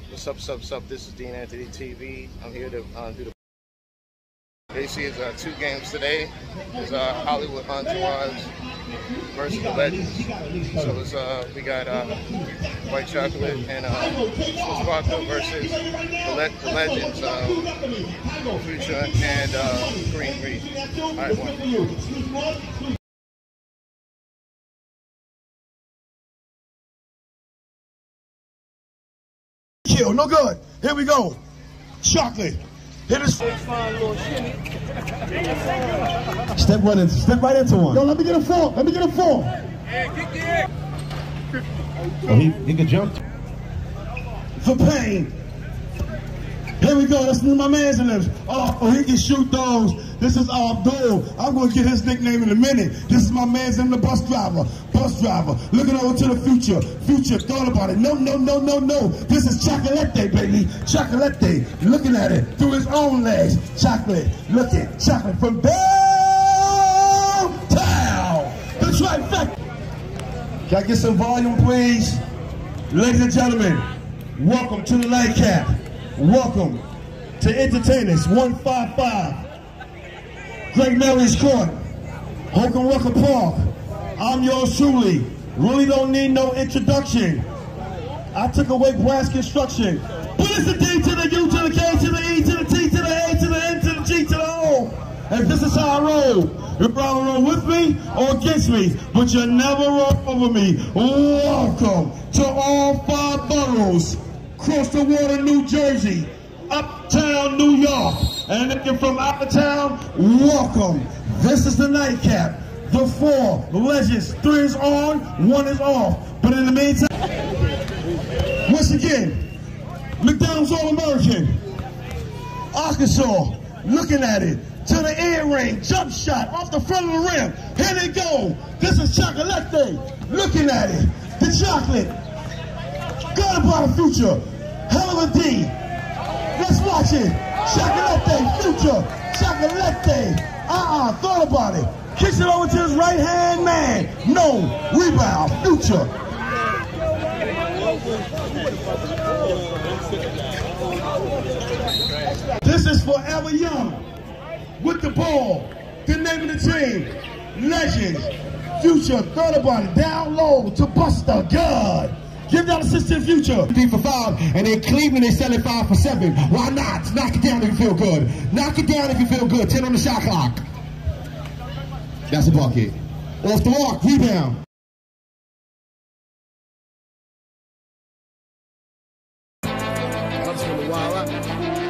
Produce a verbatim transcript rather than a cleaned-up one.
What's up, sup, sup? This is Dean Anthony T V. I'm here to uh, do the. Basically, it's uh, two games today. It's uh, Hollywood Entourage versus the Legends. So it's uh, we got uh, White Chocolate and uh, Sparkle versus the, Le the Legends, uh, Future and uh, Green Green. All right, one. Kill, no good. Here we go. Chocolate. Hit us. Step right into, step right into one. Yo, let me get a four. Let me get a four. Yeah, kick it. Oh, he, he can jump. For pain. Here we go. Let's do my man's in this. Oh, oh, he can shoot those. This is Abdul. I'm going to get his nickname in a minute. This is my man's in the bus driver. Bus driver. Looking over to the future. Future. Thought about it. No, no, no, no, no. This is Chocolate, baby. Chocolate. Looking at it through his own legs. Chocolate. Looking. Chocolate from downtown. The trifecta. Can I get some volume, please? Ladies and gentlemen, welcome to the Nightcap. Welcome to Entertainers one five five, Great Mary's Court, Holcomb Rucker Park. I'm yours truly. Really don't need no introduction. I took away brass construction. But it's the D to the U to the K to the E to the T to the A to the N to the G to the O. And this is how I roll. You're probably roll with me or against me, but you never roll over me. Welcome to all five boroughs. Across the water, New Jersey, uptown, New York, and if you're from out of town, welcome. This is the Nightcap. The four legends, three is on, one is off. But in the meantime, once again, McDonald's All-American, Arkansas, looking at it, to the earring, jump shot, off the front of the rim. Here they go. This is Chocolate, looking at it, the chocolate. Got about the future. Hell of a D. Let's watch it. Chocolate, future. Chocolate. Uh-uh, thought about it. Kicks it over to his right hand man. No, rebound, future. This is Forever Young. With the ball. The name of the team. Legends. Future, thought about it. Down low to Buster. God. Give that assist to the future. Three for five, and in Cleveland they sell it five for seven. Why not? Knock it down if you feel good. Knock it down if you feel good. Ten on the shot clock. That's a bucket. Off the mark, rebound. I'm just gonna wild out.